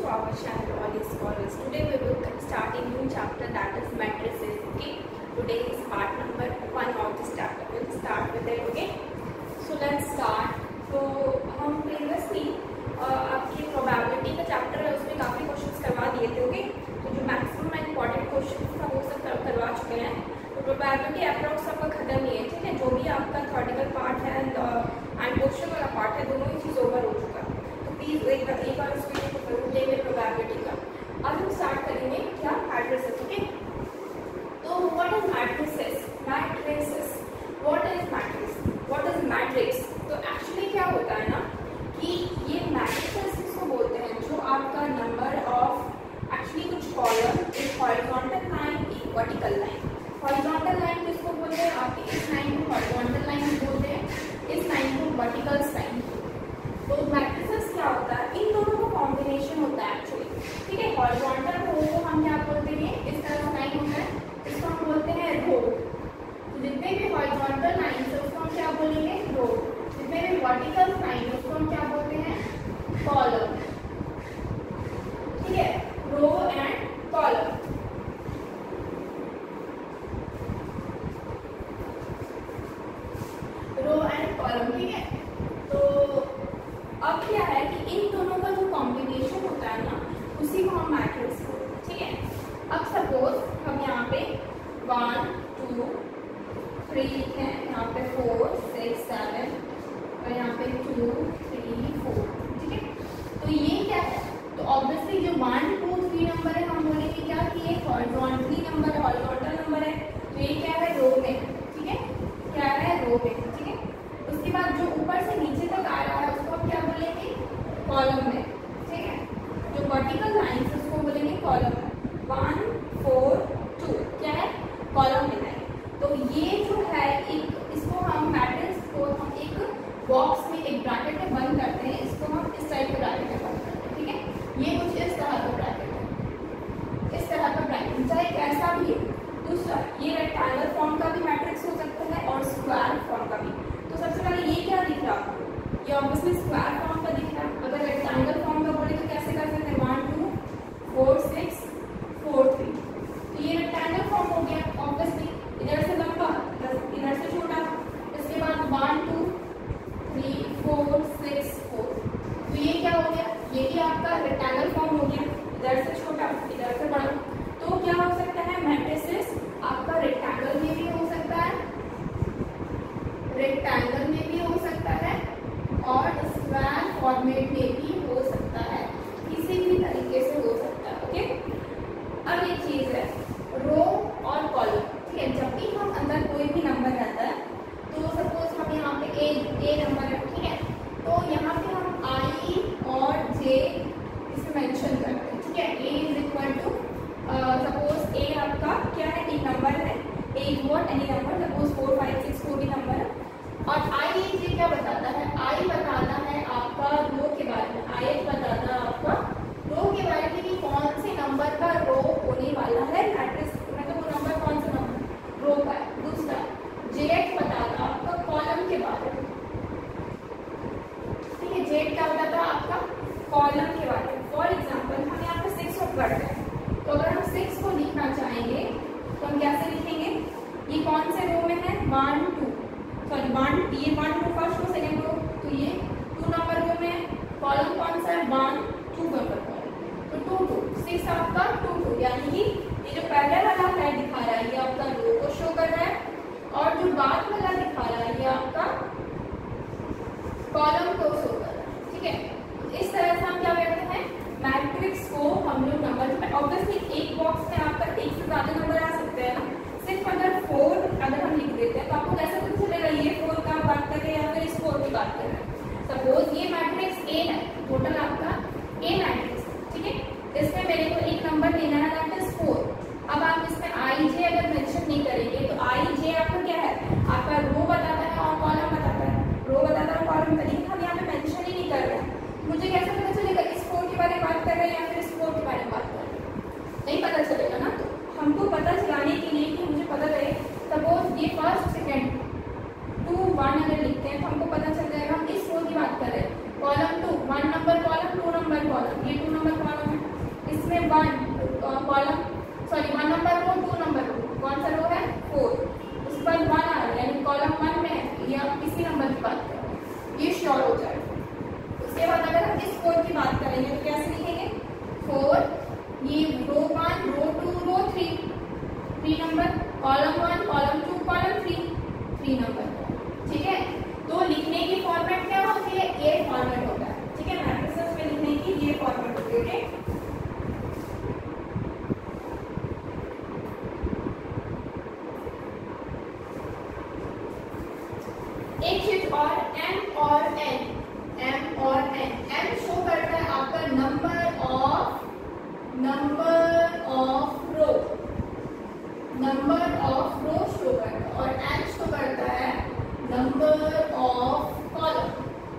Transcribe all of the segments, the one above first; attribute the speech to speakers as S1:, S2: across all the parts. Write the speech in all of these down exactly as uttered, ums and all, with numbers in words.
S1: our channel All Is Scholars. Today we will start a new chapter, that is matrices. Okay, today is part number one of this chapter. We'll start with it. Okay, so let's start. तो हम previously आपकी probability का chapter है, उसमें काफ़ी questions करवा दिए थे. ओके, तो जो maximum important questions था वो सब करवा चुके हैं. तो probability approx आपका खत्म ही है. ठीक है, जो भी आपका theoretical part है and and question वाला part है, दोनों ही चीज़ over हो चुका है. तो प्लीज एक बार एक बार उसको लेंगे प्रोबेबिलिटी का. अब हम स्टार्ट करेंगे क्या मैट्रिसेस. ओके, तो what is matrices? Matrices what is matrix? What is matrix? तो एक्चुअली क्या होता है ना कि ये मैट्रिसेस किसको बोलते हैं, जो आपका नंबर ऑफ एक्चुअली कुछ कॉलम, एक हॉरिजॉन्टल लाइन, एक वर्टिकल लाइन. हॉरिजॉन्टल लाइन किसको बोलते हैं? आपकी इस लाइन को हॉरिजॉन्टल लाइन बोलते हैं, इस लाइन को वर्टिकल लाइन. तो मैट्रिसेस क्या होता है? इन दोनों का कॉम्बिनेशन होता है एक्चुअली. ठीक है, हॉरिजॉन्टल रो को हम क्या बोलते हैं? इस तरह का लाइन होता है, इसको हम बोलते हैं रो. तो जितने भी हॉरिजॉन्टल लाइन है उसको हम क्या बोलेंगे? रो. जितने भी वर्टिकल लाइन है उसको हम क्या बोलते हैं? कॉलम. ठीक है, row and column. Row and column. ठीक है, तो अब क्या है कि इन दोनों का जो कॉम्बिनेशन होता है ना, उसी को हम मैट्रिक्स बोलते हैं. ठीक है, अब सपोज हम यहाँ पे वन टू थ्री लिखे हैं, यहाँ पे फोर सिक्स सेवन और यहाँ पे टू थ्री फोर. ठीक है, तो ये क्या है? तो ऑब्वियसली जो वन टू थ्री नंबर है हम बोलेंगे क्या कि ये हॉरिजॉन्टली नंबर है, हॉरिजॉन्टल नंबर है. तो ये क्या है? रो में. ठीक है, क्या है? रो में. ठीक है, उसके बाद जो ऊपर से नीचे तक आ रहा है उसको हम क्या बोलेंगे? कॉलम में. ठीक है, जो वर्टिकल लाइन है उसको बोलेंगे कॉलम में. वन फोर टू क्या है? कॉलम में लाइन. तो ये जो है एक, इसको हम मैट्रिक्स को हम एक बॉक्स में एक ब्रैकेट में बंद करते हैं. इसको हम इस टाइप के ब्रैकेट में बंद करते हैं. ठीक है, ये कुछ इस तरह का ब्रैकेट है, इस तरह का ब्रैकेट, चाहे कैसा भी. दूसरा, ये रेक्टेंगल फॉर्म का भी मैट्रिक्स हो सकता है और स्क्वायर फॉर्म का भी. तो सबसे पहले ये क्या दिख रहा है? ये ऑब्वियसली स्क्वायर फॉर्म का दिख रहा है. अगर रेक्टेंगल फॉर्म का बोले तो कैसे कर सकते हैं? One two four six four three. तो ये रेक्टेंगल फॉर्म हो गया. ऑब्वियसली इधर से लंबा, इधर से छोटा. इसके बाद one two three four six four. तो ये क्या हो गया? ये भी आपका रेक्टेंगल फॉर्म हो गया, इधर से छोटा इधर से बड़ा. तो क्या हो सकता है? मैट्रिसेस आपका रेक्टेंगल में भी हो सकता है, रेक्टेंगल में भी हो सकता है और स्क्वायर फॉर्मेट में भी हो सकता है. किसी भी तरीके से हो सकता है. ओके, अब एक चीज है रो और कॉलम. ठीक है, जब भी हम अंदर कोई भी नंबर रहता है, तो सपोज हम यहाँ पे ए ए नंबर है. ठीक है, तो यहाँ पे हम आई और जे इसे मेंशन करते हैं. ठीक है, A is equal to suppose A आपका क्या है? एक नंबर है. A is what? Any number. Suppose four five six कोई भी नंबर है. और आई ये क्या बताता है? आई बताना है आपका रो के बारे में. आई बताता है आपका रो के बारे में कि कौन से नंबर का रो होने वाला है मैट्रिक्स, मतलब वो नंबर कौन सा नंबर रो का है. दूसरा, जेड बताता आपका कॉलम के बारे में. ठीक है, जेड क्या बताता है? आपका कॉलम के बारे में. फॉर एग्जाम्पल हम यहाँ पे सिक्स को पढ़ रहे हैं, तो अगर हम सिक्स को लिखना चाहेंगे तो हम कैसे लिखेंगे? ये कौन से रो में है? वन टू सॉरी वन, ये one two first row second row, तो ये टू नंबर रो में. कॉलम कौन सा है? One two number column. तो टू टू सिक्स आपका टू टू, यानी कि ये जो पहले वाला है दिखा रहा है ये आपका रो को शो कर रहा है, और जो बाद वाला दिखा रहा है ये आपका कॉलम को शो कर रहा है. ठीक है, इस तरह से हम क्या करते हैं? मैट्रिक्स को हम लोग नंबर में, ऑब्वियसली एक बॉक्स में आपका एक से ज्यादा नंबर आ सकते हैं ना. सिर्फ अगर फोर अगर हम लिख देते हैं तो आपको कैसे पता चलेगा ये फोर का बात कर रहे हैं या फिर इस फोर की बात कर रहे हैं? सपोज ये मैट्रिक्स ए है, टोटल आपका ए मैट्रिक्स. ठीक है, इसमें मेरे को एक नंबर चीज और m और n, m और n, m शो करता है आपका number of number of row, number of row show करता है, और n शो करता है नंबर ऑफ कॉलम।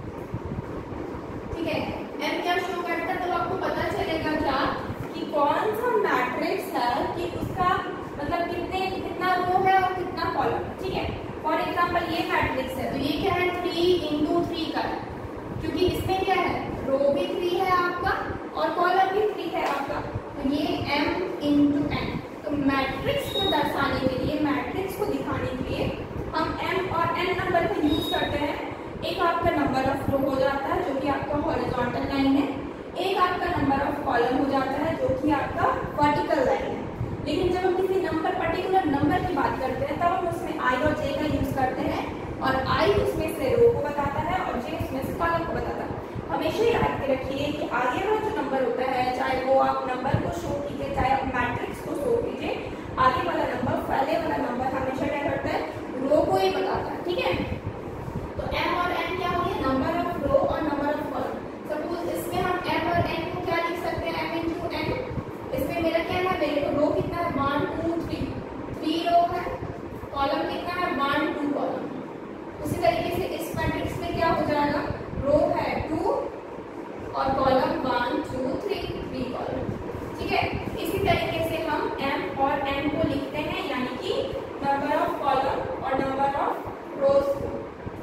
S1: ठीक है, m क्या शो करता है, तो आपको पता चलेगा क्या कि कौन सा मैट्रिक्स है कि उसका मतलब कितने कितना रो है और कितना कॉलम है। ठीक है, फॉर एग्जांपल ये मैट्रिक्स है तो ये क्या है, थ्री इंटू थ्री का है, क्योंकि इसमें क्या है, रो भी थ्री है आपका और कॉलम भी थ्री है आपका, तो ये m इंटू n। तो मैट्रिक्स को दर्शाने के लिए, मैट्रिक्स को दिखाने के लिए हम m और n नंबर का यूज करते हैं। एक आपका नंबर ऑफ रो हो जाता है जो कि आपका हॉरिजॉन्टल लाइन है, एक आपका नंबर ऑफ कॉलम हो जाता है जो कि आपका वर्टिकल लाइन है। लेकिन जब हम किसी नंबर पर्टिकुलर नंबर की बात करते हैं तब हम उसमें आई और जे का यूज करते हैं, और आई उसमें से रो को बताता है और जे उसमें से कॉलम को बताता है। हमेशा याद के रखिए कि आगे वाला जो नंबर होता है, चाहे वो आप नंबर को शो कीजिए चाहे आप मैट्रिक्स को शो कीजिए, आगे वाला नंबर पहले वाला नंबर हमेशा क्या करता है, रो को ही बताता है। ठीक है, तो m और n क्या हो गया, नंबर ऑफ रो और नंबर ऑफ कॉलम। सपोज इसमें हम m और n को क्या लिख सकते हैं, m इंटू n। इसमें मेरा क्या है, मेरे को रो कितना है, one two three, three row है, कॉलम कितना है, वन टू कॉलम। उसी तरीके से इस मैट्रिक्स में क्या हो जाएगा, रो है टू और column one two three, three column. ठीक है, इसी तरीके से हम m और n को लिखते हैं, यानी कि नंबर ऑफ कॉलम और नंबर ऑफ रोज को।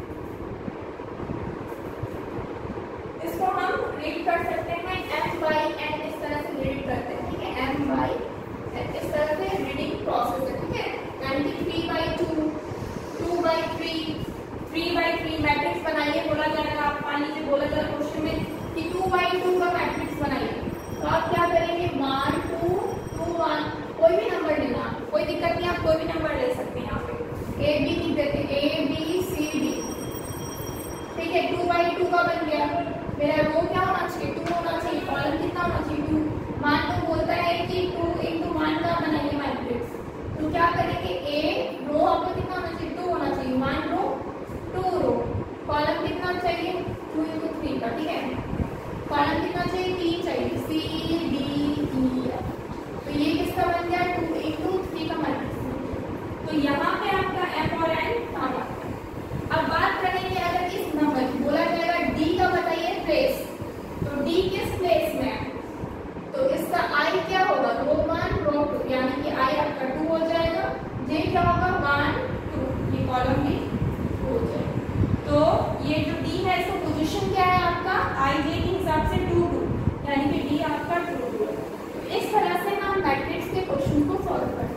S1: इसको हम रीड कर सकते हैं m बाई n, इस तरह से रीड करते हैं। ठीक है, m बाई n इस तरह से रीडिंग प्रोसेस है। ठीक है, यानी कि three by two, two by three, three by three matrix बनाइए, बोला जाएगा, आप मान लीजिए बोला जाएगा क्वेश्चन में कि टू बाई टू का मैट्रिक्स बनाइए, तो आप क्या करेंगे, वन टू टू वन, कोई भी नंबर लेना, कोई दिक्कत नहीं, आप कोई भी नंबर ले सकते हैं। यहाँ पे ए बी लिख देते, ए बी सी डी। ठीक है, टू बाई टू का बन गया, मेरा रो क्या होना चाहिए, टू होना चाहिए, कॉलम कितना होना चाहिए, टू। मान तो बोलता है कि टू इंटू वन का बनाइए मैट्रिक्स, तो क्या करेंगे, ए रो आपको कितना होना चाहिए, टू होना चाहिए, one row two row, column कितना चाहिए, टू इंटू थ्री का। ठीक है, कॉलम कितना चाहिए, तीन चाहिए, सी डी ई एफ। तो ये किसका बन गया, टू इंटू थ्री का मैट्रिक्स। तो यहाँ पे आपका m और n काम आता है। अब बात करेंगे अगर इस नंबर की, बोला जाएगा d का बताइए प्लेस, तो d किस प्लेस में है, तो इसका i क्या होगा, रो वन रो टू, यानी कि i आपका टू हो जाएगा, j क्या होगा, वन टू, ये कॉलम भी हो जाएगा। तो ये जो d है इसका पोजीशन क्या है आपका, i j के हिसाब से टू टू, यानी कि d आपका टू टू है। तो इस तरह से हम मैट्रिक्स के क्वेश्चन को सॉल्व करेंगे।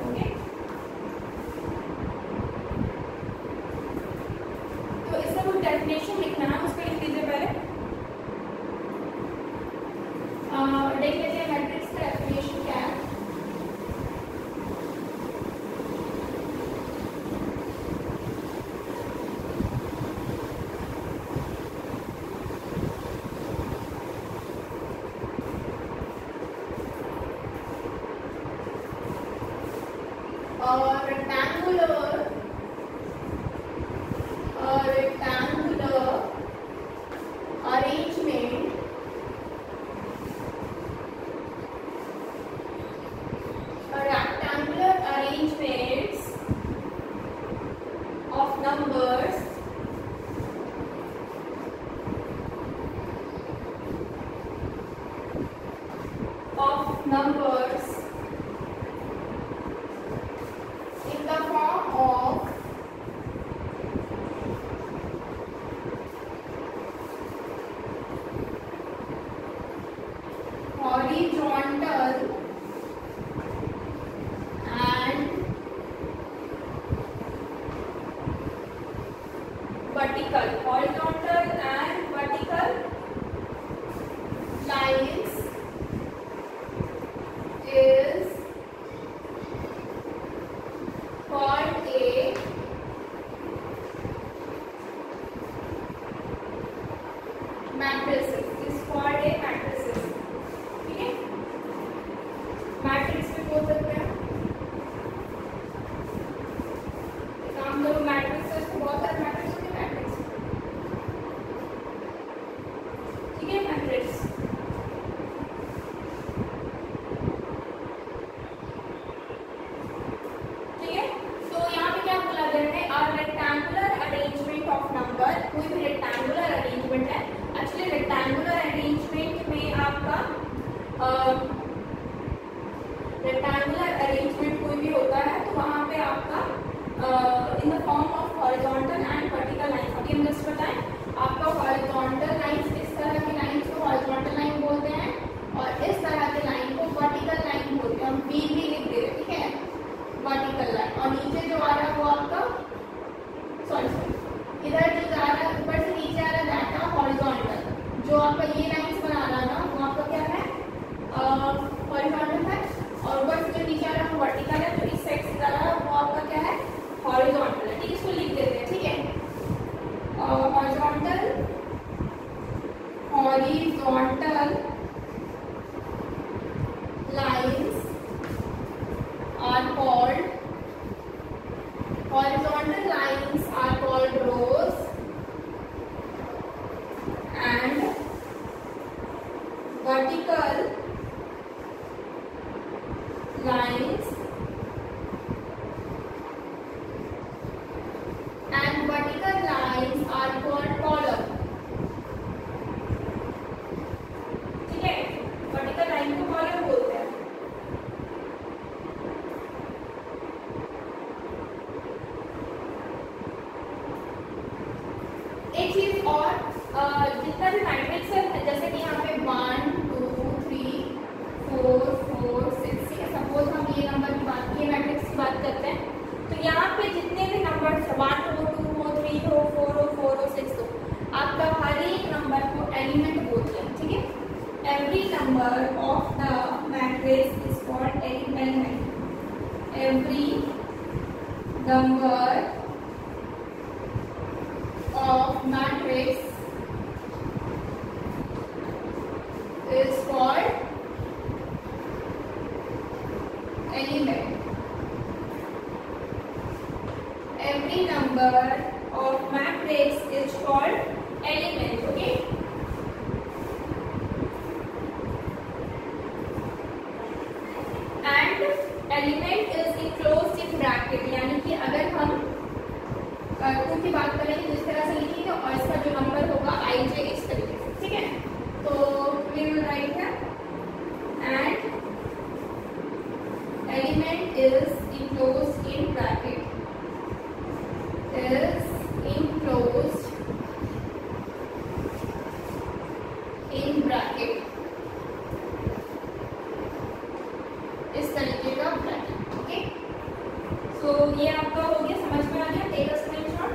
S1: डेफिनेशन लिखना है, उसको लिख लीजिए पहले। देख लेते हैं मैट्रिक्स का डेफिनेशन क्या है। और रेक्टेंगुलर और rectangular arrangement rectangular arrangements of numbers of numbers in the form of horizontal and vertical, horizontal and vertical lines is called a matrices, is called a matrices। ठीक है, मैट्रिक्स भी बोल सकते हैं, काम करो मैट्रिक्स, बहुत सारे मैट्रिक्स होते हैं मैट्रिक्स। हमें जस्ट पता है आपका हॉरिजॉन्टल लाइंस, इस तरह की लाइंस को हॉरिजॉन्टल लाइन बोलते हैं और इस तरह की लाइन को वर्टिकल लाइन बोलते हैं। हम वी भी लिख दे रहे, ठीक है, वर्टिकल लाइन। और नीचे जो आ रहा है वो आपका सॉरी सॉरी इधर जो जा रहा है ऊपर से नीचे आ रहा है दैट आर हॉरिजॉन्टल। जो आपका ये लाइंस बना रहा है ना वो आपका क्या है, हॉरिजॉन्टल है, और ऊपर से जो नीचे आ रहा है वो वर्टिकल है। तो इस साइड से जा रहा है वो आपका क्या है, हॉरिजॉन्टल है। ठीक, इसको लिख देते हैं, ठीक है। Horizontal horizontal lines are called horizontal lines are called rows and vertical lines and vertical lines are called column। ठीक है, vertical line को column बोलते हैं। एक चीज और, जितना भी मैट्रिक्स है जैसे कि यहाँ पे one two three four four six, suppose हम ये नंबर की बात ये मैट्रिक्स की बात करते हैं तो यहाँ पे जितने भी नंबर वन हो टू हो थ्री हो फोर हो फोर हो सिक्स हो, आपका हर एक नंबर को एलिमेंट बोलते हैं। ठीक है, every number of the matrix is called element. Every number of matrix is called element. Every number of matrix is called element. Okay. And element is enclosed in bracket. यानी कि अगर हम to की बात करेंगे जिस तरह से लिखेंगे और इसका जो नंबर होगा आई जे इस तरीके से। ठीक है, तो वी विल राइट है and element is enclosed in bracket, is enclosed in bracket, इस तरीके का ब्रैकेट। ओके, सो ये आपका हो गया, समझ में आ गया। Take a screenshot.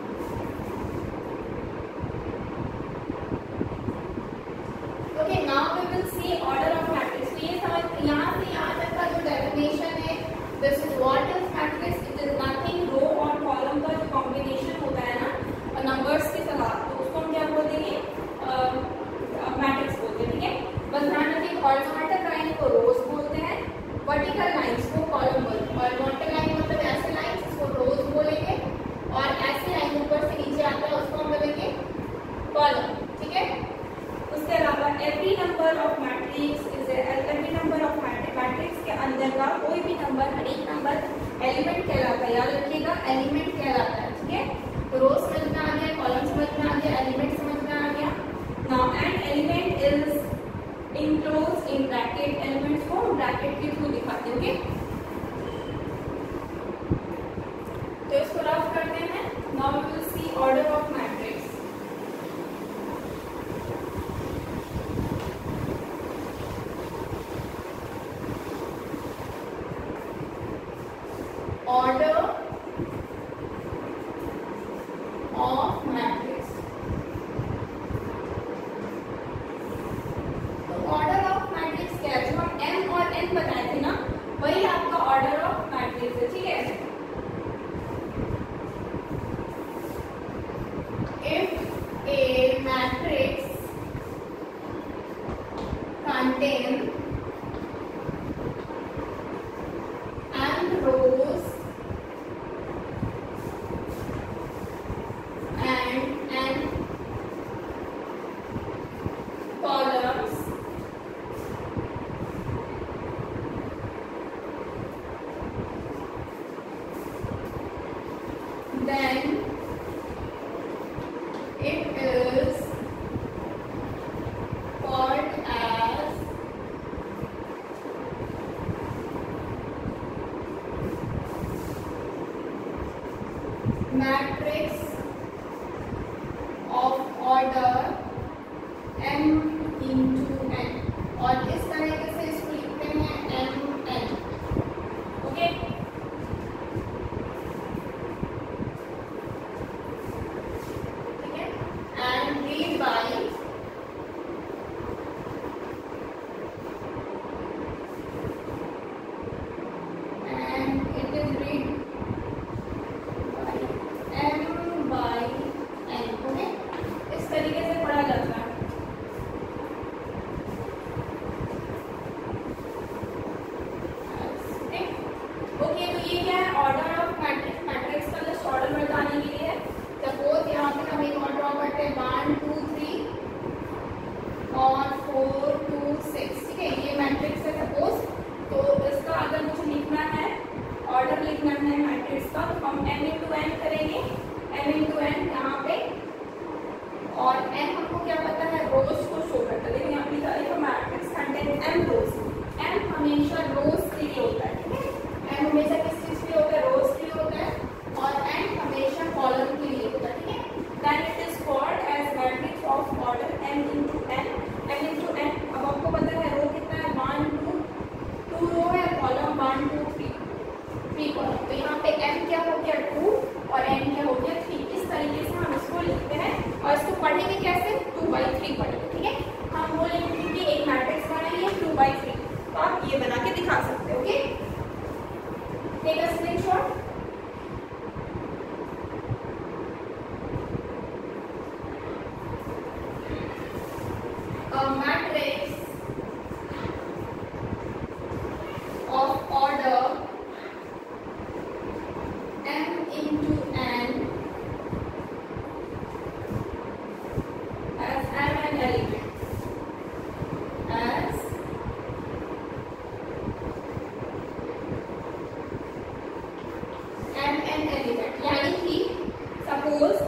S1: Okay, now we will see order of matrix. तो ये समझ, यहाँ से यहाँ तक का जो डेफिनेशन है, this is what is matrix. It is nothing, row और कॉलम का जो कॉम्बिनेशन होता है ना नंबर्स के साथ, तो उसको हम क्या बोल देंगे, मैट्रिक्स बोलते हैं। ठीक है, बस ध्यान रखिए, हॉरिजॉन्टल लाइन को रोज बोलते हैं, वर्टिकल लाइंस को कॉलम बोलते हैं। हॉरिजॉन्टल लाइन मतलब ऐसे लाइंस, इसको रोज बोलेंगे, और ऐसे लाइन ऊपर से नीचे आता है उसको हम बोलेंगे कॉलम। ठीक है, उसके अलावा every number of matrix is every number of matrix के अंदर का कोई भी नंबर, हर एक नंबर एलिमेंट कहलाता है। याद रखिएगा, एलिमेंट कहलाता है। ठीक है, तो रोज समझ में आ गया, कॉलम समझ में आ गया, एलिमेंट समझ में आ गया। Now and element is enclosed in bracket. Elements को ब्रैकेट के थ्रू दिखाते हैं। ओके, तो इसको रफ करते हैं। Now we will see order of matrix. Order of matrix. तो ऑर्डर ऑफ मैट्रिक्स क्या है, जो हम m और n बताए थे ना, वही आपका ऑर्डर ऑफ मैट्रिक्स है। ठीक है, if a matrix contain n rows and n columns, then it is called as matrix order m into n, और इस तरीके से इसको लिखते हैं एम एन। ओके, ठीक है, and read by and it is read by m by n। Okay, इस तरीके से पढ़ा जाता है। ओके, तो ये क्या है, ऑर्डर ऑफ मैट्रिक्स। मैट्रिक्स का जस्ट ऑर्डर बताने के लिए है। सपोज यहाँ पे हम एक और ड्रॉ करते हैं, वन टू थ्री और फोर टू सिक्स। ठीक है, ये मैट्रिक्स है सपोज। तो इसका अगर मुझे लिखना है, ऑर्डर लिखना है मैट्रिक्स का, तो हम m इंटू एन करेंगे, m इंटू एन यहाँ पे, और n हमको क्या पता है, रोज को शो करता है। देखिए यहाँ पे लिखा है matrix contain m rows. m हमेशा रोज के लिए होता है। ठीक है, m हमेशा किस चीज के लिए होता है, रोज के लिए होता है, और n हमेशा कॉलम के लिए होता है। ठीक है, then it is called as matrix of order m into n। m into n, अब आपको पता है रो कितना है, वन टू, टू रो है, column one two three, three column. तो यहाँ पे m क्या हो गया, टू, और n क्या हो गया, थ्री। इस तरीके से हम इसको लिखते हैं, और इसको पढ़ेंगे कैसे, टू बाई थ्री पढ़ेंगे। ठीक है, हम बोलेंगे कि एक मैट्रिक्स बनाइए टू बाई थ्री, तो आप ये बना के दिखा सकते हो। Okay, take a screenshot. A matrix of order m into n as m an element, as m an element, यानी कि सपोज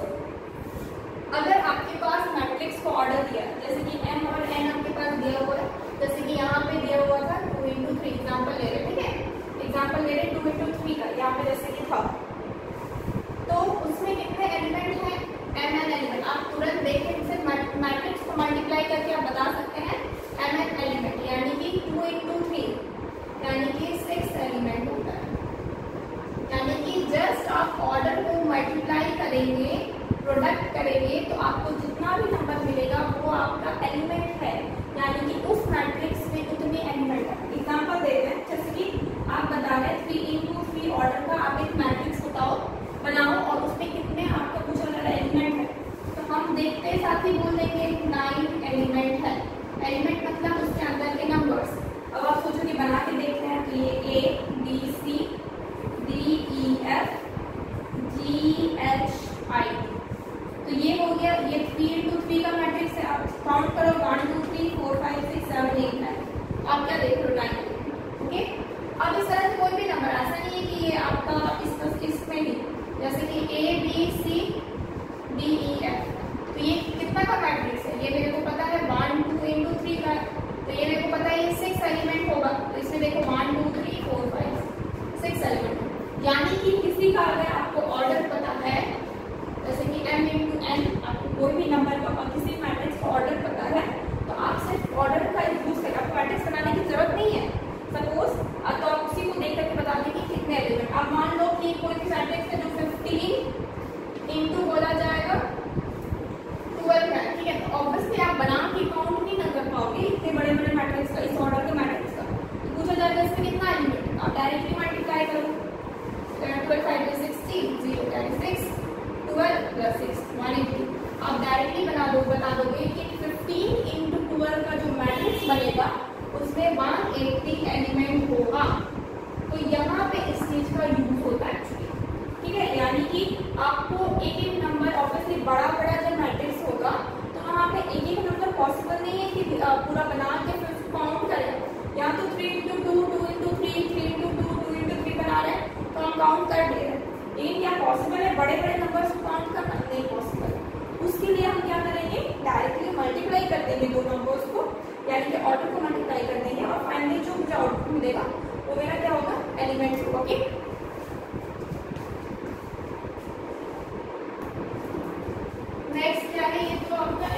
S1: अगर आपके पास मैट्रिक्स को ऑर्डर दिया है, जैसे कि m और n आपके पास दिया हुआ है, जैसे कि यहाँ पे दिया हुआ था टू इंटू थ्री, एग्जाम्पल ले रहे। ठीक है, एग्जाम्पल ले रहे टू इंटू थ्री का, यहाँ पे जैसे कि था, तो उसमें कितने एलिमेंट हैं, m n एलिमेंट। आप तुरंत देखें, सिर्फ मैट्रिक्स को मल्टीप्लाई करके आप बता सकते हैं m n एलिमेंट, यानी कि टू इंटू थ्री यानी कि सिक्स एलिमेंट होता है। यानी कि जस्ट आप ऑर्डर को मल्टीप्लाई करेंगे, प्रोडक्ट करेंगे, तो आपको जितना भी नंबर मिलेगा वो आपका एलिमेंट है, यानी कि उस मैट्रिक्स में उतने एलिमेंट है। एग्जांपल देते हैं, जैसे कि आप बता रहे हैं थ्री इंटू थ्री ऑर्डर का, आप एक मैट्रिक्स बताओ, बनाओ, और उसमें कितने आपका पूछा जा रहा है एलिमेंट है, तो हम देखते साथ ही बोल देंगे नाइन एलिमेंट है। एलिमेंट मतलब उसके अंदर के नंबर्स। अब आप सोचो कि बना के देखते हैं, तो ये A B C D E F G H I, तो ये हो गया, ये थ्री इंटू थ्री का मैट्रिक्स है। आप काउंट करो, one two three four five six seven eight nine, आप क्या देख रहे हो, नाइन। ओके, अब इस तरह से कोई भी नंबर, ऐसा नहीं है कि ये आपका इस इसमें ही, जैसे कि A B C D E F, तो ये कितना का मैट्रिक्स है, ये मेरे को पता है वन टू इंटू थ्री का, तो ये मेरे को पता है ये सिक्स एलिमेंट होगा। तो इसमें देखो one two three four five six element, यानी कि किसी का अगर आपको ऑर्डर पता है, जैसे कि m इंटू n, आपको कोई भी नंबर का और किसी मैट्रिक्स का ऑर्डर पता है, तो आप सिर्फ ऑर्डर का यूज करें, आपको मैट्रिक्स बनाने की जरूरत नहीं है। सपोज तो आप उसी को देख करके बता दें कि कितने एलिमेंट। अब मान लो कि कोई भी मैट्रिक्स है जो फिफ्टीन इंटू बोला जाएगा ट्वेल्व है। ठीक है, तो ऑब्वियसली आप बना के काउंट नहीं ना कर पाओगे इतने बड़े बड़े मैट्रिक्स का, इस ऑर्डर के मैट्रिक्स का। तो पूछा जाएगा इसमें कितना एलिमेंट, आप डायरेक्टली मल्टीप्लाई करो, twelve five sixteen, zero six, twelve plus six one eighty, आप डायरेक्टली बना दो बता दोगे कि फिफ्टीन इंटू ट्वेल्व का जो मैट्रिक्स बनेगा उसमें वन एटी एलिमेंट होगा। तो यहाँ पे इस चीज का यूज होता है एक्चुअली। ठीक है, यानी कि आपको एक एक नंबर, ऑब्वियसली बड़ा बड़ा जब मैट्रिक्स होगा तो वहाँ पे एक एक नंबर पॉसिबल नहीं है कि पूरा बना के फिर काउंट करें। यहाँ तो three into two, two into three, three into two, two into three बना रहे हैं, तो हम काउंट कर दे रहे हैं। लेकिन क्या पॉसिबल है बड़े बड़े नंबर्स को काउंट करना? नहीं पॉसिबल। उसके लिए हम क्या करेंगे, डायरेक्टली मल्टीप्लाई कर देंगे दो नंबर्स को, यानी कि ऑर्डर को मल्टीप्लाई कर देंगे, और फाइनली जो मुझे आउटपुट मिलेगा वो मेरा क्या होगा, एलिमेंट्स होगा। ओके, नेक्स्ट क्या है, ये तो आपका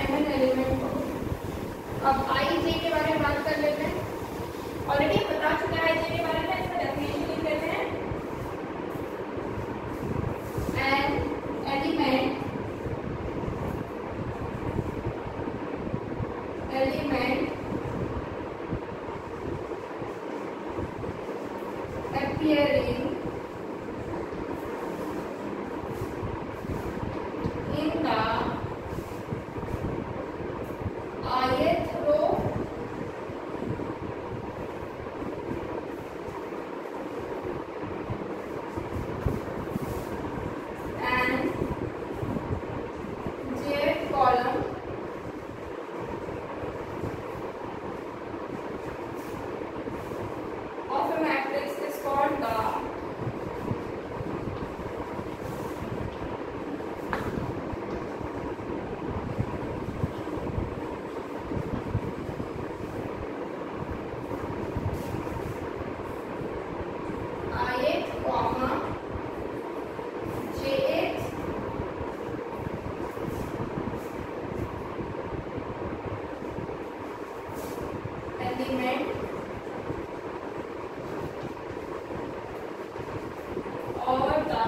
S1: अब आई जे के बारे में बात कर लेते हैं। ऑलरेडी बता चुके हैं आई जे के बारे में, इसका डेफिनेशन लिख लेते हैं। N element element appearing in the ith row and jth column of a matrix is called the ith comma jth element or the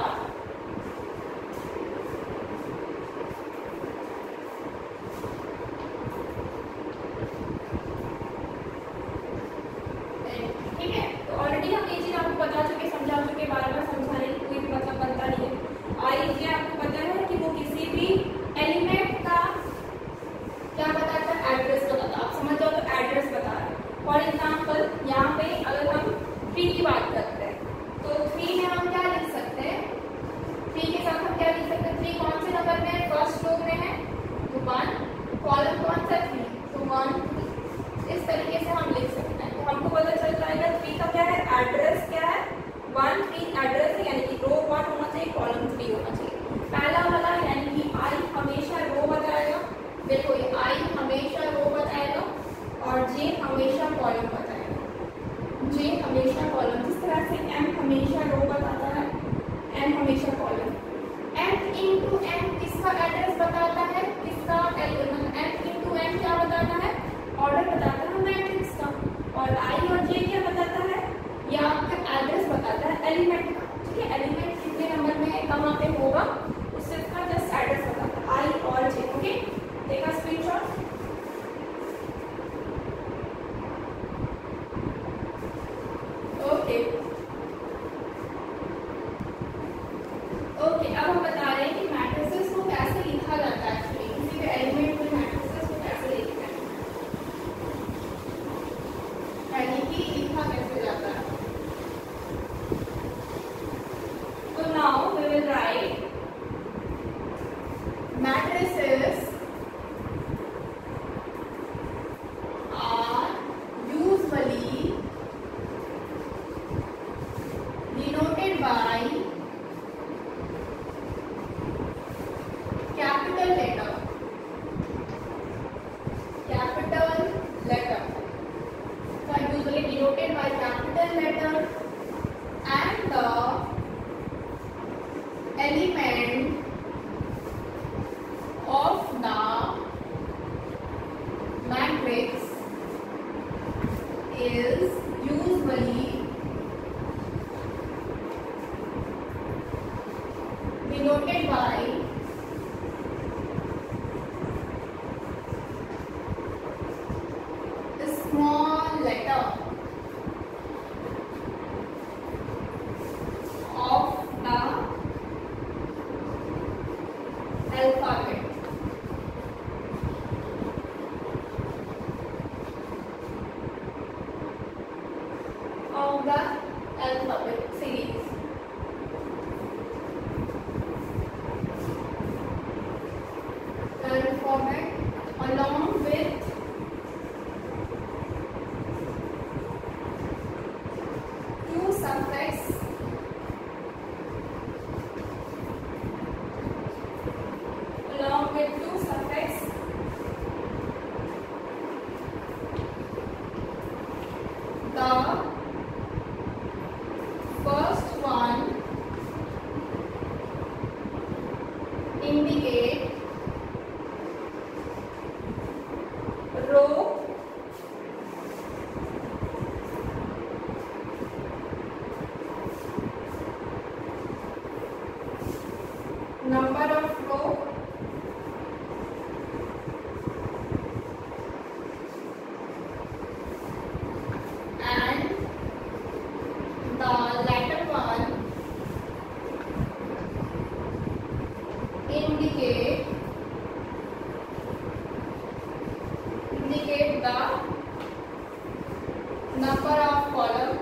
S1: ठीक है। तो ऑलरेडी हम ये चीज आपको बता चुके, समझा चुके, बार बार समझाने की कोई भी मतलब बनता नहीं है। आई ये आपको पता है कि वो किसी भी एलिमेंट का क्या बताता है, एड्रेस बताता है। आप समझ जाओ तो एड्रेस बता रहा है। फॉर एग्जाम्पल यहाँ पे अगर हम थ्री की बात करते हैं तो थ्री में हम क्या लिख सकते हैं, थ्री के साथ हम क्या लिख सकते हैं, थ्री कौन से नंबर में है, फर्स्ट रो में है तो वन, कॉलम कौन सा थ्री तो वन, इस तरीके से हम लिख सकते हैं। तो हमको पता चल जाएगा थ्री का क्या है, एड्रेस क्या है, वन थ्री एड्रेस है, यानी कि रो वन होना चाहिए, कॉलम थ्री होना चाहिए। पहला वाला यानी कि आई हमेशा रो बताएगा, देखो ये आई हमेशा रो बताएगा और जे हमेशा कॉलम बताएगा, जे हमेशा कॉलम। जिस तरह से एम हमेशा रो बताता है, एम हमेशा कॉलम। एम इंटू एम किसका एड्रेस बताता है, किसका एम इंटू एम क्या बताता है, ऑर्डर बताता है मैट्रिक्स का। और आई और जे क्या बताता है, ये आपका एड्रेस बताता है एलिमेंट का। ठीक है, एलिमेंट कितने नंबर में कहाँ पे होगा उससे उसका जस्ट एड्रेस बताता है, आई और जे। ओके, देखा स्क्रीनशॉट। ओके ओके अब हम बता रहे हैं कि मैट्रिसेस को कैसे लिखा जाता है। एक्चुअली किसी भी एलिमेंट में मैट्रिसेस को कैसे लिखते हैं, यानी कि लिखा कैसे जाता है। तो now we will write matrices are usually denoted by capital letter, capital letter, so usually denoted by capital letter and the element of the matrix is usually denoted by a small letter of the alphabet. Of the alphabet series. Alphabet along with two suffix along with two suffix the first one indicate the number of column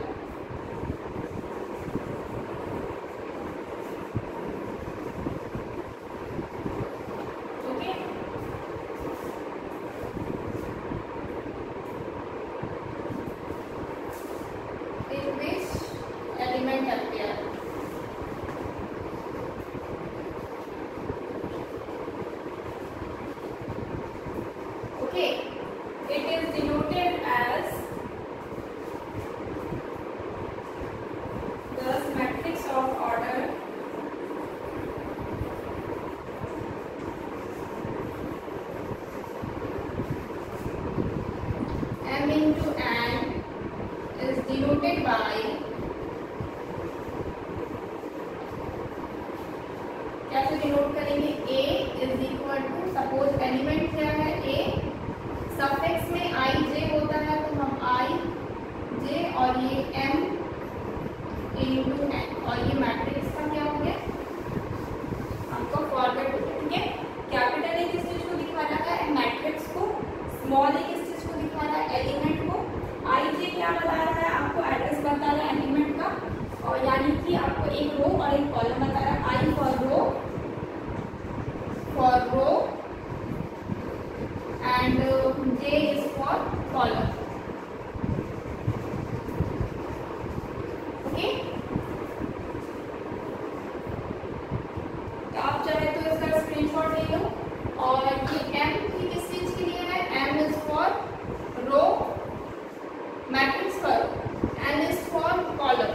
S1: denoted by कैसे denote करेंगे a is equal to suppose element क्या है a suffix में i j होता है तो हम i j और ये m इनटू n और ये मैट्रिक्स का क्या हो गया आपका फॉर्मेट हो गया। ठीक है, कैपिटल ए किस चीज को दिखा रहा है मैट्रिक्स को, स्मॉल ए किस चीज को दिखा रहा है एलिमेंट को, आई जे क्या बता रहा है आपको एड्रेस बता रहा है एलिमेंट का, और यानी कि आपको एक रो और एक कॉलम बता रहा है। I for row for row and J is for column. Okay, तो आप चाहे तो इसका स्क्रीनशॉट ले लो। और ये एम की किस चीज के लिए है, m is for row matrix पर, एन इज फॉर कॉलम।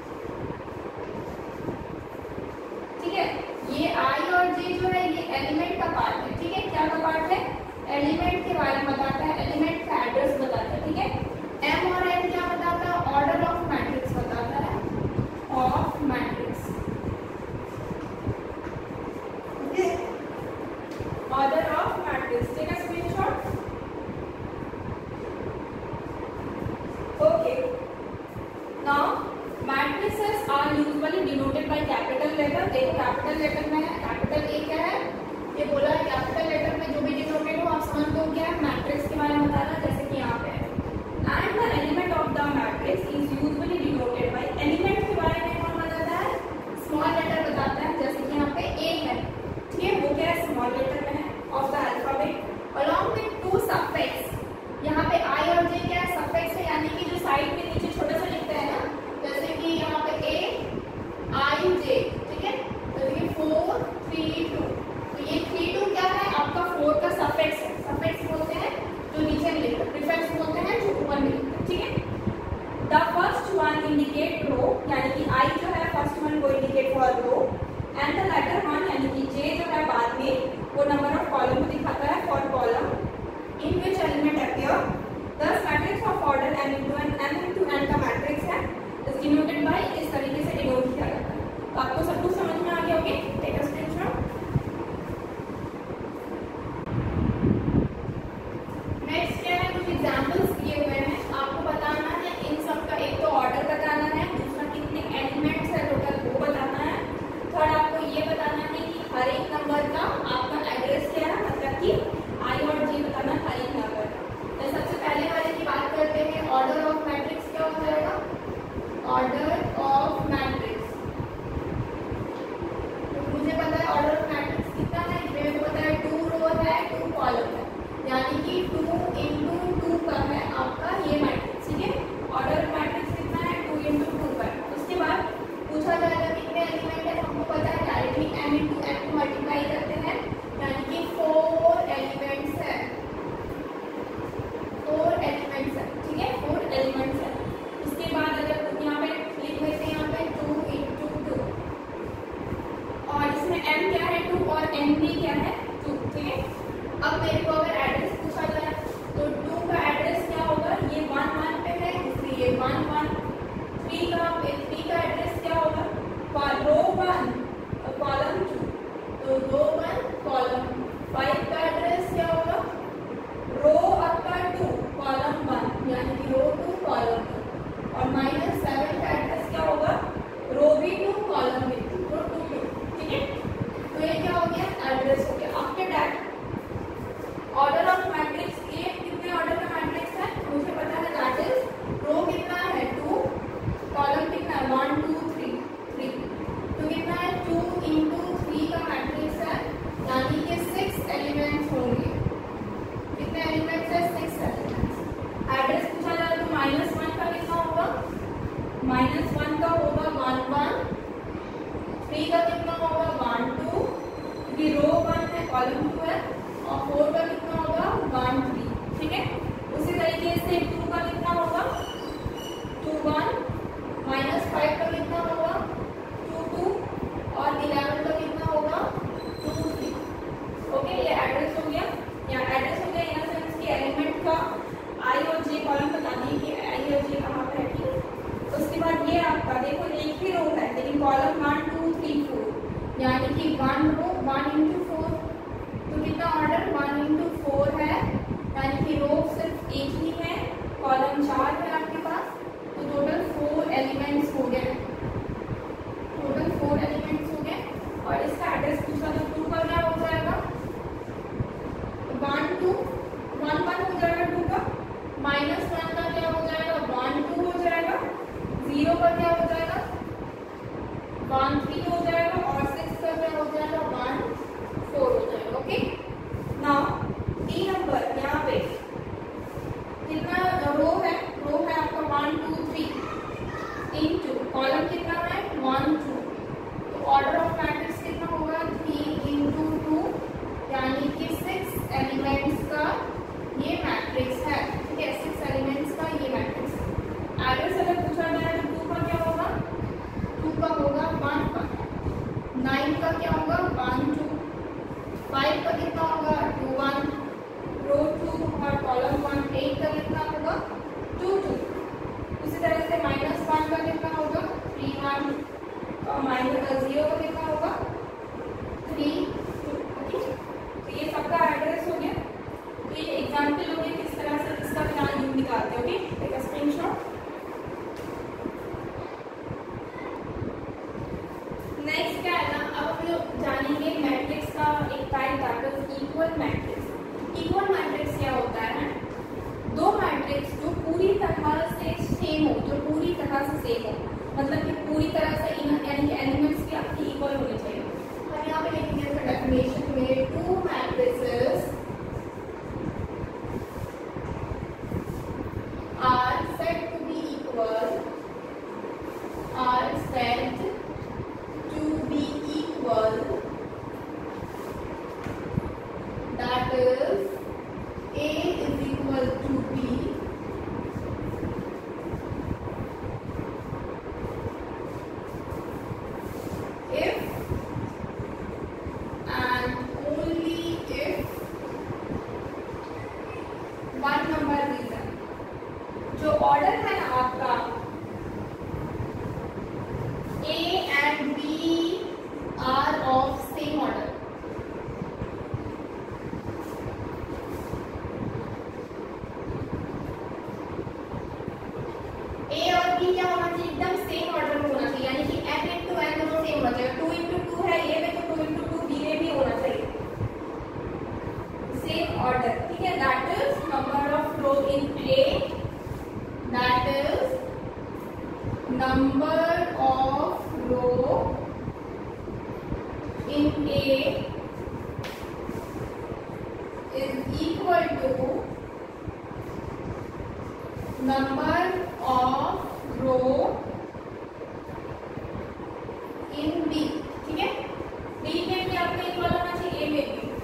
S1: ठीक है, ये आई और जे जो है ये एलिमेंट का पार्ट है। ठीक है, क्या का पार्ट है, एलिमेंट के बारे में बताता है, एलिमेंट का एड्रेस बताता है। ठीक है, एम और एन क्या बताता है, ऑर्डर ऑफ मैट्रिक्स बताता है, of matrix. Order of matrix, take a screenshot. Okay, now matrices are usually denoted by capital letter। देखो कैपिटल लेटर में है, कैपिटल ए क्या है, ये बोला है कैपिटल लेटर में जो भी डिनोटेड हो आप समझ लो क्या है, मैट्रिक्स के बारे में बता रहा है, जैसे कि यहाँ पे है। And the element of the matrix is usually denoted by, element के बारे में कौन बताता है, स्मॉल लेटर बताता है, जैसे कि यहाँ पे ए है। ठीक है, वो क्या है, स्मॉल लेटर में है of the alphabet along with two suffix. यहाँ पे आई और जे क्या है, सफिक्स है, यानी कि जो साइड में नीचे छोटा सा लिखते हैं ना, जैसे कि यहाँ पे ए आई जे। ठीक है, तो ये फोर थ्री टू, तो ये थ्री टू क्या है आपका फोर का सफिक्स है। सफिक्स बोलते हैं जो नीचे में लिखते हैं, प्रीफिक्स बोलते हैं जो ऊपर में लिखते हैं। ठीक है, the first one indicate row, यानी कि आई जो है फर्स्ट वन को indicate for row, and the letter one यानी कि जे जो है बाद में वो नंबर ऑफ कॉलम को दिखाता है for column in which element appear। Thus matrix of order m into n, m into n का मैट्रिक्स है, is denoted by, इस तरीके से डिनोट किया जाता है। तो आपको सब कुछ समझ में आ गया होगा, टेक अ स्क्रीनशॉट। नेक्स्ट क्या है, कुछ एग्जांपल्स दिए हुए हैं, आपको बताना है इन सब का, एक तो ऑर्डर बताना है, दूसरा कितने एलिमेंट्स है टोटल वो बताना है, थर्ड आपको ये बताना है कि हर एक नंबर का आपका एड्रेस क्या है, मतलब कि आई और जे बताना हर एक नंबर। तो सबसे पहले वाले की बात करते हैं, ऑर्डर ऑफ मैट्रिक्स क्या हो जाएगा, ऑर्डर ऑफ मैट्रिक्स। तो मुझे पता है ऑर्डर ऑफ मैट्रिक्स कितना है, मेरे को पता है टू रो है टू कॉलम है, यानी कि टू इंटू टू का है आपका ये मैट्रिक्स। ठीक है, ऑर्डर ऑफ मैट्रिक्स कितना है, टू इंटू टू का। उसके बाद पूछा जाएगा कितने एलिमेंट है, हमको पता है डायरेक्टली एम इंटू एम को मल्टीप्लाई करते हैं, यानी कि फोर एलिमेंट्स है, फोर एलिमेंट्स है। ठीक है, फोर एलिमेंट्स है। उसके बाद अगर यहाँ पे लिख लेते हैं, यहाँ पे टू इंटू टू, और इसमें m क्या है टू और n भी क्या है टू। ठीक है, अब मेरे को अगर एड्रेस पूछा जाए तो टू का एड्रेस क्या होगा, ये वन वन पे है इसलिए वन वन। थ्री का थ्री का एड्रेस क्या होगा, रो वन कॉलम टू, तो रो वन कॉलम। फाइव का एड्रेस क्या होगा, रो आपका टू कॉलम वन, यानी कि रो टू कॉलम टू। और माइनस सेवन का एड्रेस क्या होगा, रो भी टू कॉलम भी टू, रो टू टू। ठीक है, तो ये क्या हो गया, एड्रेस हो गया। After that order two, one one हो जाएगा टू का, माइनस वन का क्या हो जाएगा वन टू हो जाएगा, जीरो का क्या हो जाएगा वन थ्री हो जाएगा और सिक्स का क्या हो जाएगा वन फोर हो जाएगा। ओके, नाउ डी नंबर यहाँ पे कितना रो है, रो है आपका one two three into column कितना है वन टू, तो ऑर्डर ऑफ मैट्रिक्स कितना होगा थ्री इनटू टू, यानी कि सिक्स एलिमेंट्स का ये मैट्रिक्स है। ठीक है, सिक्स एलिमेंट्स का ये मैट्रिक्स। एड्रेस अगर पूछा जाए तो टू का क्या होगा, टू का होगा वन वन, नाइन का क्या होगा वन टू, फाइव का कितना होगा टू वन, रो टू और कॉलम वन, एट का कितना होगा टू टू। उसी तरह से माइनस वन का कितना होगा थ्री वन और माइनस जीरो का कितना होगा थ्री टू। तो ये सबका एड्रेस हो गया। तो ये एग्जाम्पल हो गया किस तरह से इसका प्लान यूज निकालते हैं। Okay, take a screenshot. Next क्या है ना, अब हम लोग जानेंगे मैट्रिक्स का एक type that is equal matrix. Equal matrix क्या होता है, दो मैट्रिक्स जो पूरी तरह से सेम हो, जो पूरी तरह से सेम हो, मतलब कि पूरी तरह से यानी कि एलिमेंट्स के आपकी इक्वल होने चाहिए। हम यहाँ पे लिखेंगे डेफिनेशन में two matrices are said to be equal, are said to be equal, that is A is equal to B if and only if one number reason, जो ऑर्डर है ना आपका A and B are of same order, A और B क्या होना चाहिए एकदम same order में होना चाहिए, यानी कि n इंटू n दोनों सेम होना चाहिए। टू इंटू टू है ये में तो टू इंटू टू बी में भी होना चाहिए सेम ऑर्डर। ठीक है, that is number of row in A, that is number of row in A is equal to number of row in B। ठीक है, B में भी आपका इक्वल होना चाहिए A में भी,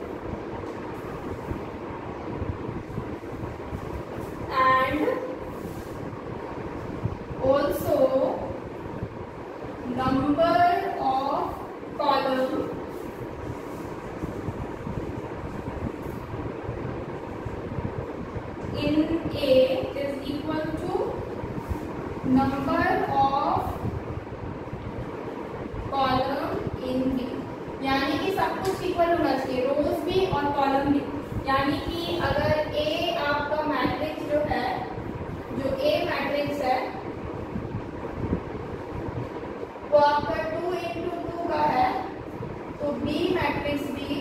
S1: and also number of column in A is equal to number of column in B, यानी कि सब कुछ इक्वल होना चाहिए, रोज भी और कॉलम भी। यानी कि अगर A आपका मैट्रिक्स जो है, जो A मैट्रिक्स है वो आपका टू इंटू टू का है, तो B मैट्रिक्स भी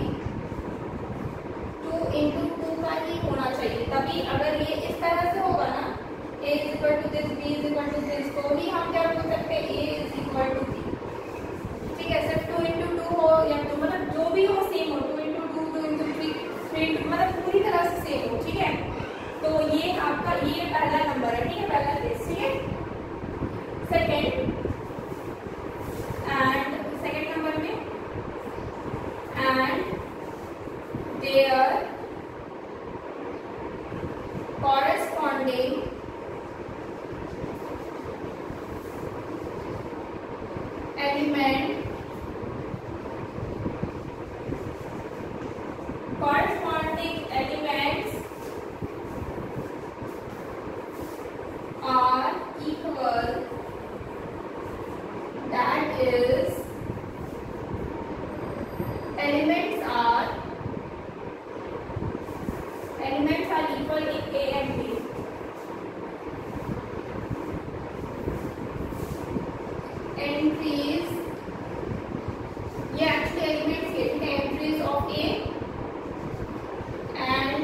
S1: टू इंटू टू का ही होना चाहिए। तभी अगर ये इस तरह से होगा ना A is equal to this, B is equal to this, तो ही हम क्या बोल सकते हैं A is equal to B। ठीक है, सिर्फ टू इंटू टू हो या तो मतलब जो भी हो सेम हो, two into two, two into three, three मतलब पूरी तरह से सेम हो। ठीक है, तो ये आपका ये पहला नंबर है। ठीक है, पहला केस। ठीक है, सेकेंड एंड सेकेंड नंबर में and their corresponding element corresponding elements are equal, that is elements are elements are equal in A and B। entries ये actually elements के entries of A and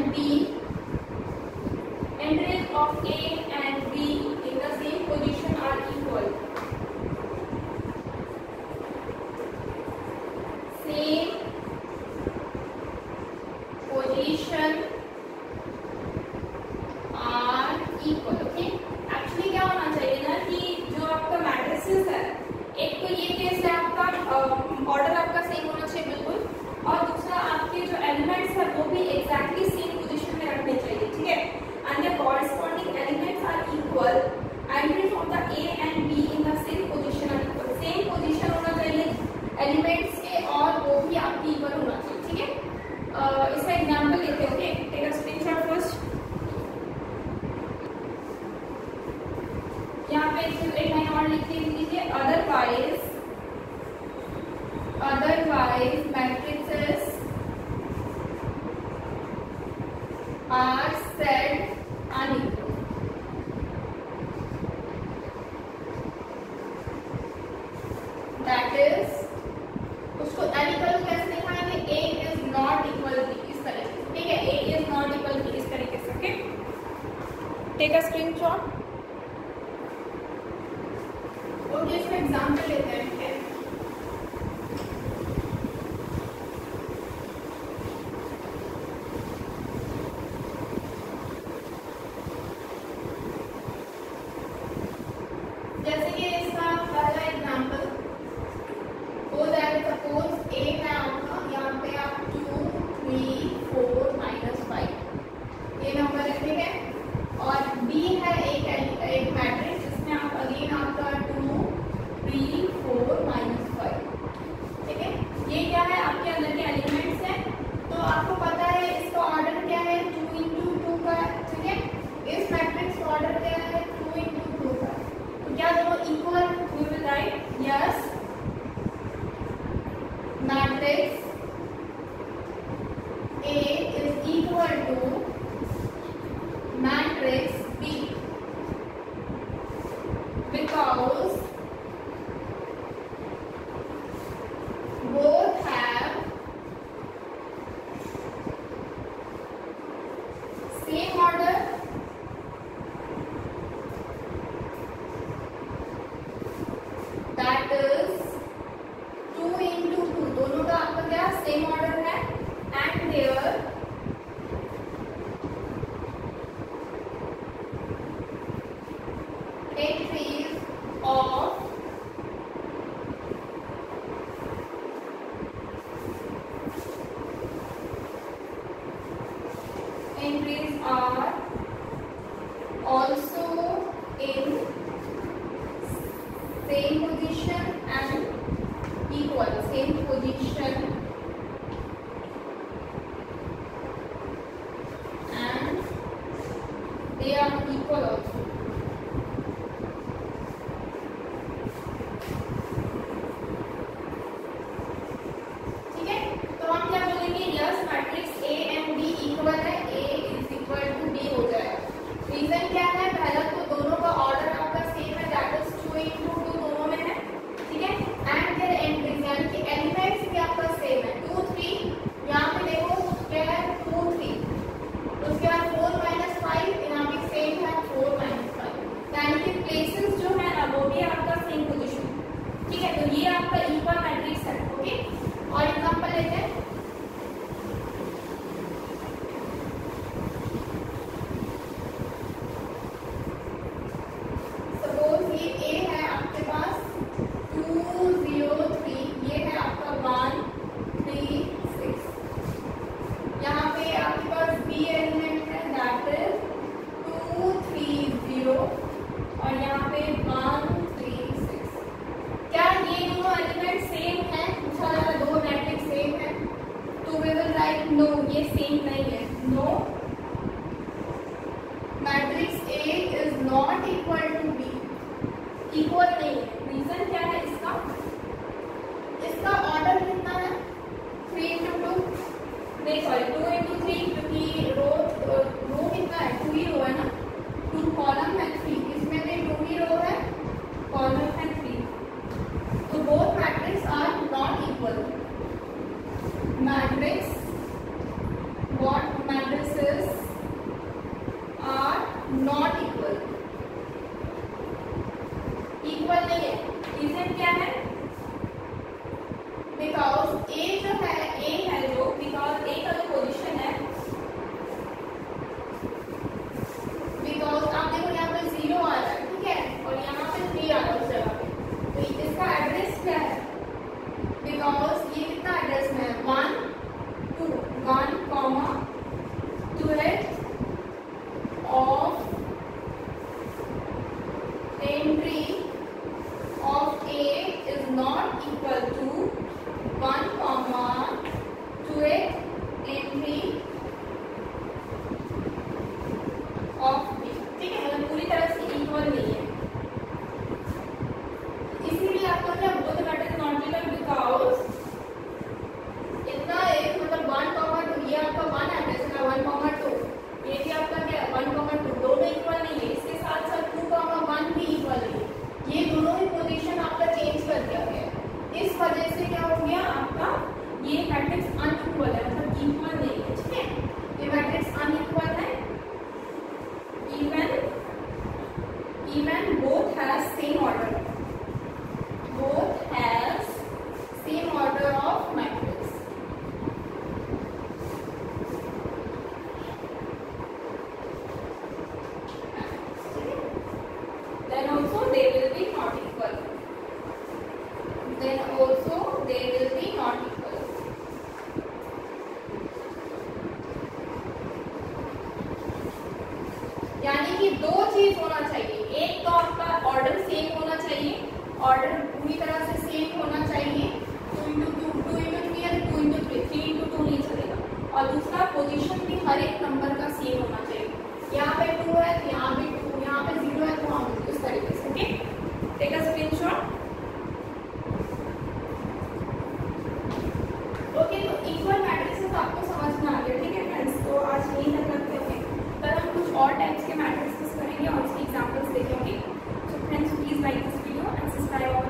S1: position are equal. Okay, actually क्या होना चाहिए ना कि जो आपका matrices है, एक तो ये केस है आपका ऑर्डर आपका सेम होना चाहिए बिल्कुल, और दूसरा आपके जो एलिमेंट्स है वो भी एग्जैक्टली सेम पोजीशन में रखने चाहिए, ठीक है। And the corresponding elements are equal, entry from the A and B in the same position are equal. Same position होना चाहिए एलिमेंट्स के, और वो भी आपकी इक्वल होना चाहिए, ठीक है। uh, इसका एग्जांपल लेते हैं। Okay, take a screenshot first. यहाँ पे एक लाइन और लिख लीजिए, otherwise otherwise matrices are said unequal. That is, उसको अनइक्वल कैसे दिखाएंगे? A is not equal B, इस तरीके से, ठीक है। A is not equal B, इस तरीके से। Okay, take a screenshot. Okay, इसका एग्जांपल लेते हैं, ठीक है। जैसे कि इसका पहला एग्जांपल हो जाएगा, सपोज ए है आपका, यहाँ पे आप two three four minus five ये नंबर है, ठीक है। और बी है एक एक मैट्रिक्स जिसमें आप अगेन आपका two three four minus five, ठीक है। ये क्या है? आपके अंदर के एलिमेंट्स हैं, तो आपको पता है इसका ऑर्डर क्या है, टू इंटू टू का, ठीक है। इस मैट्रिक्स का ऑर्डर क्या है, टू इंटू टू का। तो क्या दोनों equal? We will write yes, matrix A is equal to matrix B because both have same order, that is two into two, दोनों का आपका क्या सेम ऑर्डर है, and their entries of entries are also in same position and equal, same position and they are equal also. ठीक है, तो हम क्या बोलेंगे, yes matrix A and B equal है, A is equal to B हो जाएगा। रीजन क्या है? पहला तो दोनों का ऑर्डर आपका सेम है, that is two into two दोनों में है, ठीक है। एंड देयर एंट्रीज यानी कि एलिमेंट्स भी आपका सेम है, टू थ्री, यहाँ पे देखो क्या है, टू थ्री, उसके बाद फोर माइनस फाइव, यहाँ भी सेम है, फोर माइनस फाइव, यानी कि प्लेसेस जो है ना वो भी आपका सेम पोजीशन, ठीक है। तो ये आपका इक्वल मैट्रिक्स है। ओके, और एग्जांपल लेते हैं। सपोज ये ए है आपके पास टू जीरो थ्री, ये है आपका वन थ्री सिक्स, यहाँ पे आपके पास बी एलिमेंट है, that is two three zero, और यहाँ पे वन थ्री सिक्स। क्या ये दोनों एलिमेंट सेम है? पूछा जा रहा है, दो मैट्रिक्स सेम है, तो वी विल राइट नो, ये सेम नहीं है। No, matrix A is not equal to B, equal नहीं है। रीजन क्या है इसका? इसका ऑर्डर कितना है, थ्री इंटू टू, नहीं सॉरी टू इंटू थ्री, क्योंकि रो रो कितना है, टू ही रो है ना, टू कॉलम है, थ्री, इसमें भी टू ही रो है, कॉलम है थ्री, तो both matrix are not equal. Matrix, what matrix is कि दो चीज होना चाहिए, एक तो आपका ऑर्डर सेम होना चाहिए, ऑर्डर पूरी तरह से सेम होना चाहिए, two into two two into three या two into three three into two नहीं चलेगा, और दूसरा पोजीशन भी हर एक नंबर का सेम होना चाहिए, यहाँ पे टू है तो यहाँ पे टू, यहाँ पे जीरो है तो वहाँ पे, इस तरीके से। Okay, take a screenshot. Okay, तो इक्वल मैट्रिसेस आपको समझ में आ गया, ठीक है फ्रेंड्स। तो आज यही तक रखते हैं, कल हम कुछ और टाइप्स के मैट्रिसेस करेंगे और उसके एग्जांपल्स देखेंगे। So friends, please like this video and subscribe